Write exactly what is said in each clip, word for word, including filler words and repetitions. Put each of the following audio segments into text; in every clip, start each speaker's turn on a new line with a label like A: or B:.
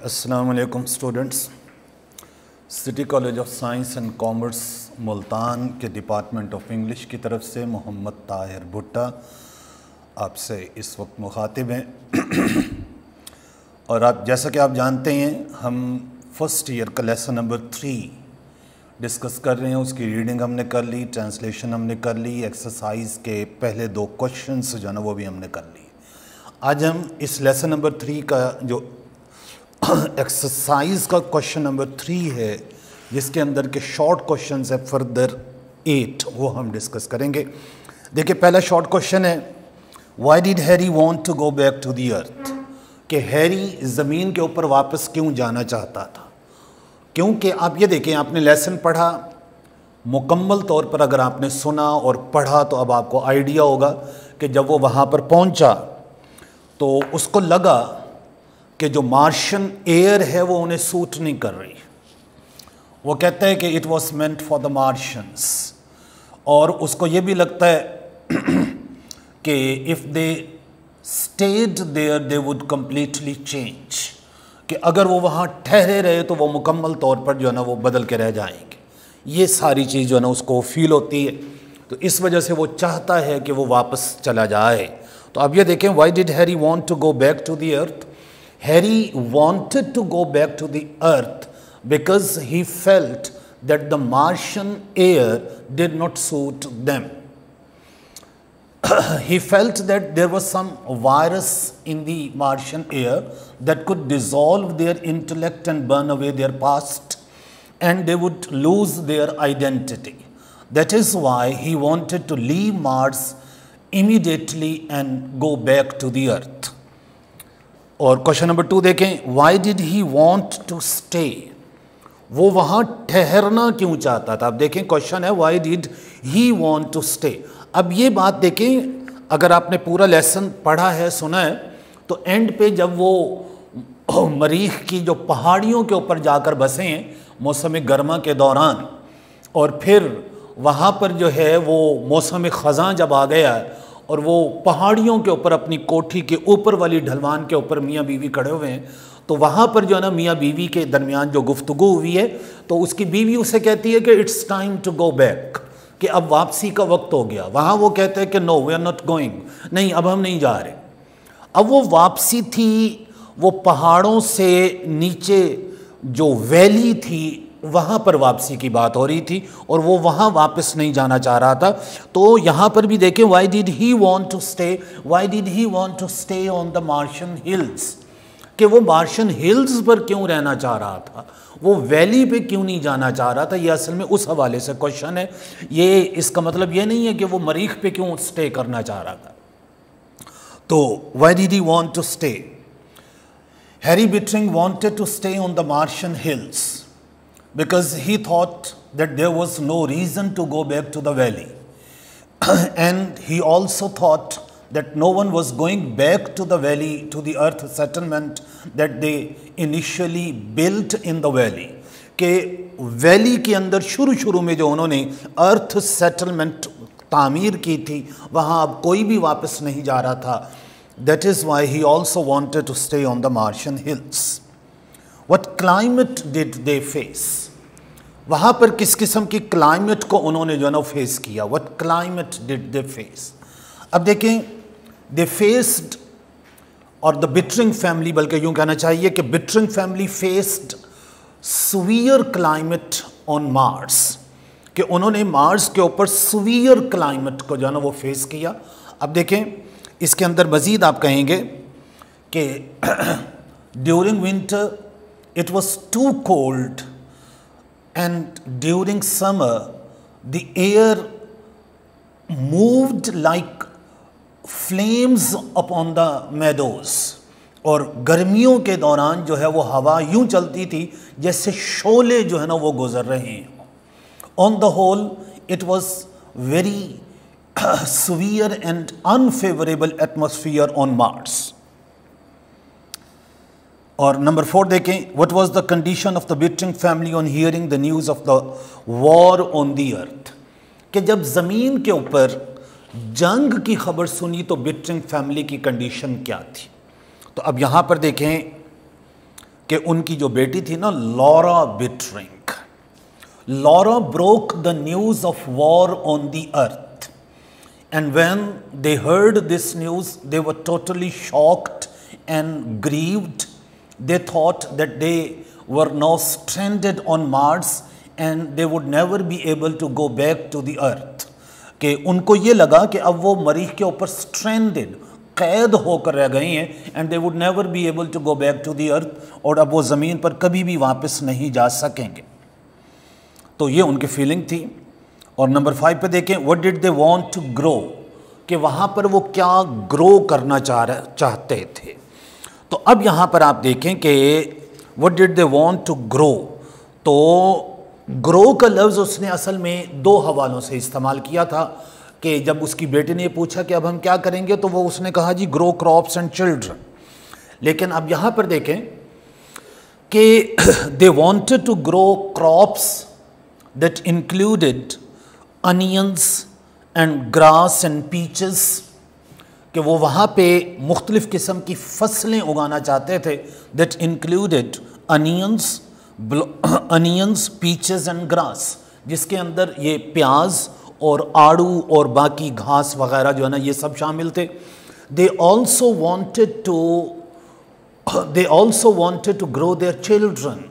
A: अस्सलाम वालेकुम students. City college of science and commerce Multan के डिपार्टमेंट ऑफ इंग्लिश की तरफ से मोहम्मद ताहिर भुट्टा आपसे इस वक्त मुखातिब हैं। और आप जैसा कि आप जानते हैं हम फर्स्ट ईयर का लेसन नंबर थ्री डिस्कस कर रहे हैं। उसकी रीडिंग हमने कर ली, ट्रांसलेशन हमने कर ली, एक्सरसाइज के पहले दो क्वेश्चंस जो है ना वो भी हमने कर ली। आज हम इस लेसन नंबर थ्री का जो एक्सरसाइज का क्वेश्चन नंबर थ्री है, जिसके अंदर के शॉर्ट क्वेश्चंस है फर्दर एट, वो हम डिस्कस करेंगे। देखिए पहला शॉर्ट क्वेश्चन है, why did Harry want to go back to the earth, कि हैरी ज़मीन के ऊपर वापस क्यों जाना चाहता था। क्योंकि आप ये देखें, आपने लेसन पढ़ा, मुकम्मल तौर पर अगर आपने सुना और पढ़ा तो अब आपको आइडिया होगा कि जब वो वहाँ पर पहुँचा तो उसको लगा कि जो मार्शियन एयर है वो उन्हें सूट नहीं कर रही। वो कहते हैं कि it was meant for the Martians, और उसको ये भी लगता है कि if they stayed there they would completely change, कि अगर वो वहाँ ठहरे रहे तो वो मुकम्मल तौर पर जो है ना वो बदल के रह जाएंगे। ये सारी चीज़ जो है ना उसको फील होती है, तो इस वजह से वो चाहता है कि वो वापस चला जाए। तो अब ये देखें, why did Harry want to go back to the earth. Harry wanted to go back to the earth because he felt that the Martian air did not suit them. He felt that there was some virus in the Martian air that could dissolve their intellect and burn away their past, and they would lose their identity. That is why he wanted to leave Mars immediately and go back to the earth. और question number two देखें, why did he want to stay, वो वहाँ ठहरना क्यों चाहता था। अब देखें क्वेश्चन है, why did he want to stay. अब ये बात देखें, अगर आपने पूरा लेसन पढ़ा है, सुना है, तो एंड पे जब वो मरीख की जो पहाड़ियों के ऊपर जाकर बसे हैं मौसम गर्मा के दौरान, और फिर वहाँ पर जो है वो मौसम ख़ज़ां जब आ गया और वो पहाड़ियों के ऊपर अपनी कोठी के ऊपर वाली ढलवान के ऊपर मियाँ बीवी खड़े हुए हैं, तो वहाँ पर जो है ना मियाँ बीवी के दरमियान जो गुफ्तगू हुई है, तो उसकी बीवी उसे कहती है कि it's time to go back, कि अब वापसी का वक्त हो गया। वहाँ वो कहते हैं कि no we are not going, नहीं अब हम नहीं जा रहे। अब वो वापसी थी, वो पहाड़ों से नीचे जो वैली थी वहाँ पर वापसी की बात हो रही थी, और वो वहाँ वापस नहीं जाना चाह रहा था। तो यहाँ पर भी देखें, why did he want to stay, why did he want to stay on the Martian hills, कि वो मार्शियन हिल्स पर क्यों रहना चाह रहा था, वो वैली पे क्यों नहीं जाना चाह रहा था। ये असल में उस हवाले से क्वेश्चन है। ये इसका मतलब ये नहीं है कि वो मरीख पे क्यों स्टे करना चाह रहा था। तो why did he want to stay, Harry Bittering wanted to stay on the Martian hills because he thought that there was no reason to go back to the valley. And he also thought that no one was going back to the valley, to the earth settlement that they initially built in the valley. कि valley के अंदर शुरू शुरू में जो उन्होंने अर्थ settlement तामीर की थी, वहाँ अब कोई भी वापस नहीं जा रहा था। That is why he also wanted to stay on the Martian hills. What climate did they face? वहाँ पर किस किस्म की क्लाइमेट को उन्होंने जो है फेस किया। What climate did they face? अब देखें, they faced, और the Bittering family, बल्कि यूँ कहना चाहिए कि Bittering family faced severe climate on Mars, कि उन्होंने मार्स के ऊपर severe climate को जो है ना वो फेस किया। अब देखें इसके अंदर मज़ीद आप कहेंगे कि during winter it was too cold, and during summer the air moved like flames upon the meadows, और गर्मियों के दौरान जो है वो हवा यूं चलती थी जैसे शोले जो है ना वो गुजर रहे हैं। On the whole it was very severe and unfavorable atmosphere on Mars. और नंबर फोर देखें, what was the condition of the Bittering family on hearing the news of the war on the earth, कि जब ज़मीन के ऊपर जंग की खबर सुनी तो बिटरिंग फैमिली की कंडीशन क्या थी। तो अब यहाँ पर देखें, कि उनकी जो बेटी थी ना, Laura Bittering, Laura broke the news of war on the earth, and when they heard this news they were totally shocked and grieved. They thought that they were now stranded on Mars and they would never be able to go back to the earth. कि उनको ये लगा कि अब वो मरीख के ऊपर stranded, कैद होकर रह गए हैं, and they would never be able to go back to the earth, और अब वो ज़मीन पर कभी भी वापस नहीं जा सकेंगे. तो ये उनकी फीलिंग थी. और नंबर फाइव पे देखें, what did they want to grow, कि वहाँ पर वो क्या ग्रो करना चाह रहे चाहते थे. तो अब यहाँ पर आप देखें कि what did they want to grow, तो ग्रो का लफ्ज़ उसने असल में दो हवालों से इस्तेमाल किया था. कि जब उसकी बेटी ने पूछा कि अब हम क्या करेंगे, तो वो उसने कहा जी ग्रो क्रॉप्स एंड चिल्ड्रन. लेकिन अब यहाँ पर देखें कि they wanted to grow crops that included onions and grass and peaches, कि वो वहाँ पे मुख्तलिफ़ किस्म की फसलें उगाना चाहते थे. That included onions onions peaches and grass, जिसके अंदर ये प्याज और आड़ू और बाकी घास वगैरह जो है ना, ये सब शामिल थे. They also wanted to they also wanted to grow their children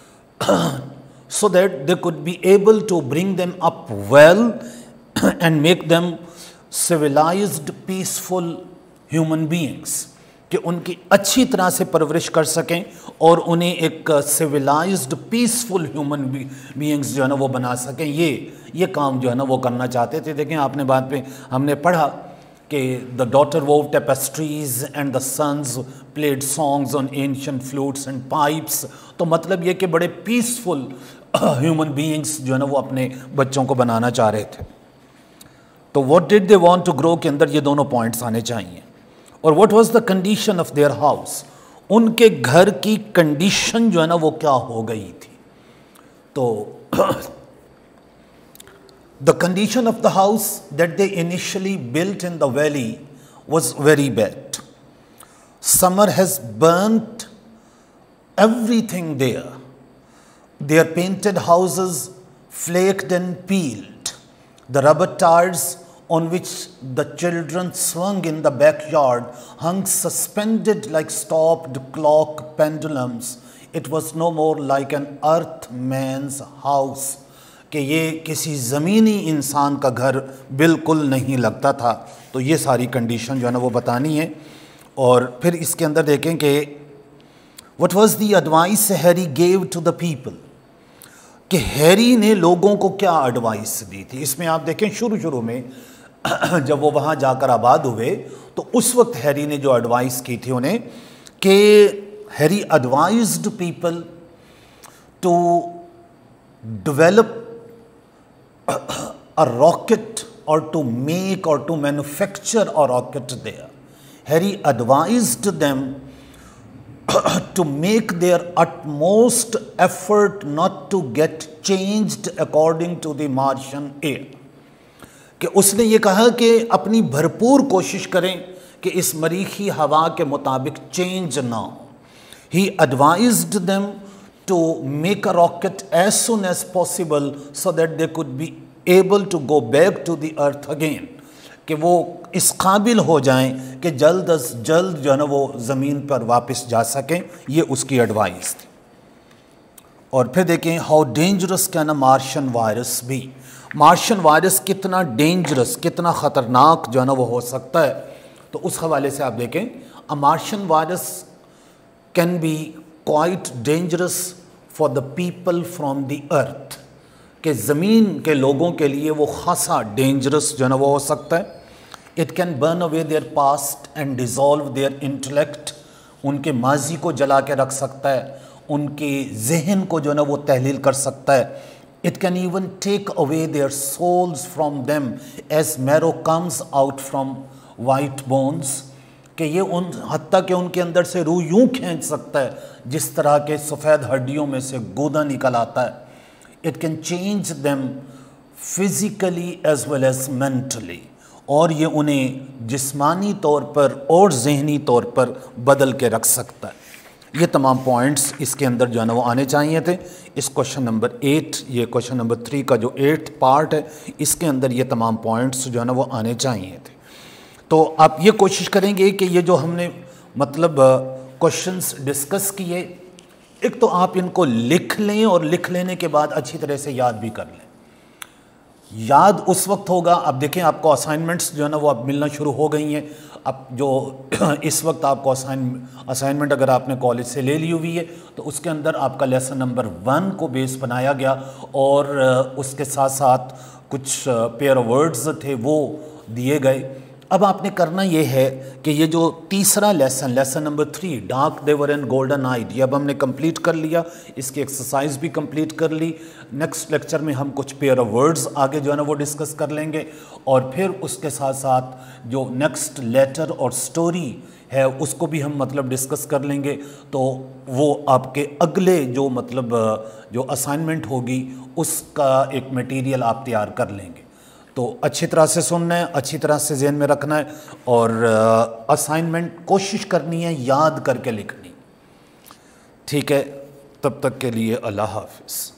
A: so that they could be able to bring them up well and make them civilized peaceful human beings, कि उनकी अच्छी तरह से परवरिश कर सकें और उन्हें एक सिविलाइज्ड पीसफुल ह्यूमन बीइंग्स जो है ना वो बना सकें. ये ये काम जो है ना वो करना चाहते थे. देखें आपने बाद में हमने पढ़ा कि the daughter wove tapestries and the sons played songs on ancient flutes and pipes. तो मतलब ये कि बड़े पीसफुल ह्यूमन बीइंग्स जो है ना वो अपने बच्चों को बनाना चाह रहे थे. तो what did they want to grow के अंदर ये दोनों पॉइंट्स आने चाहिए. और what was the condition of their house, उनके घर की कंडीशन जो है ना वो क्या हो गई थी. तो the condition of the house that they initially built in the valley was very bad. Summer has burnt everything there. Their painted houses flaked and peeled. The rubber tires on which the children swung in the backyard hung suspended like stopped clock pendulums. It was no more like an earthman's house. कि ये किसी ज़मीनी इंसान का घर बिल्कुल नहीं लगता था. तो ये सारी कंडीशन जो है ना वो बतानी है. और फिर इसके अंदर देखें कि what was the advice Harry gave to the people, कि हैरी ने लोगों को क्या एडवाइस दी थी. इसमें आप देखें शुरू शुरू में जब वो वहाँ जाकर आबाद हुए तो उस वक्त हैरी ने जो एडवाइस की थी उन्हें, कि Harry advised people to develop a rocket or to make or to manufacture a rocket there. Harry advised them to make their utmost effort not to get changed according to the Martian air. कि उसने ये कहा कि अपनी भरपूर कोशिश करें कि इस मरीखी हवा के मुताबिक चेंज ना हो. He advised them to make a rocket as soon as possible so that they could be able to go back to the earth again. कि वो इस काबिल हो जाएं कि जल्द अज जल्द जो है ना वो ज़मीन पर वापस जा सकें. ये उसकी एडवाइस थी. और फिर देखें how dangerous can a Martian virus be. Martian virus कितना डेंजरस, कितना ख़तरनाक जो है ना वो हो सकता है. तो उस हवाले से आप देखें a Martian virus can be quite dangerous for the people from the earth, कि ज़मीन के लोगों के लिए वो खासा डेंजरस जो है ना वो हो सकता है. It can burn away their past and dissolve their intellect. उनके माजी को जला के रख सकता है, उनके जहन को जो है ना वो तहलील कर सकता है. It can even take away their souls from them as marrow comes out from white bones, कि ये उन हत्ता के उनके अंदर से रूह यूँ खींच सकता है जिस तरह के सफ़ेद हड्डियों में से गूदा निकल आता है. It can change them physically as well as mentally, और ये उन्हें जिस्मानी तौर पर और जहनी तौर पर बदल के रख सकता है. ये तमाम पॉइंट्स इसके अंदर जो है ना वो आने चाहिए थे। इस क्वेश्चन नंबर एट, ये क्वेश्चन नंबर थ्री का जो एट्थ पार्ट है, इसके अंदर ये तमाम पॉइंट्स जो है ना वो आने चाहिए थे। तो आप ये कोशिश करेंगे कि ये जो हमने मतलब क्वेश्चंस डिस्कस किए, एक तो आप इनको लिख लें और लिख लेने के बाद अच्छी तरह से याद भी कर लें। याद उस वक्त होगा, अब देखें आपको असाइनमेंट्स जो है ना वो अब मिलना शुरू हो गई हैं। अब जो इस वक्त आपको असाइन असाइनमेंट अगर आपने कॉलेज से ले ली हुई है तो उसके अंदर आपका लेसन नंबर वन को बेस बनाया गया और उसके साथ साथ कुछ पेयर वर्ड्स थे वो दिए गए। अब आपने करना ये है कि ये जो तीसरा lesson, lesson number three, dark they were and golden eyed, ये अब हमने कंप्लीट कर लिया, इसकी एक्सरसाइज भी कंप्लीट कर ली। नेक्स्ट लेक्चर में हम कुछ पेयर ऑफ वर्ड्स आगे जो है ना वो डिस्कस कर लेंगे और फिर उसके साथ साथ जो नेक्स्ट लेटर और स्टोरी है उसको भी हम मतलब डिस्कस कर लेंगे। तो वो आपके अगले जो मतलब जो असाइनमेंट होगी उसका एक मटेरियल आप तैयार कर लेंगे। तो अच्छी तरह से सुनना है, अच्छी तरह से ज़हन में रखना है और असाइनमेंट कोशिश करनी है याद करके लिखनी। ठीक है, तब तक के लिए अल्लाह हाफ़िज़।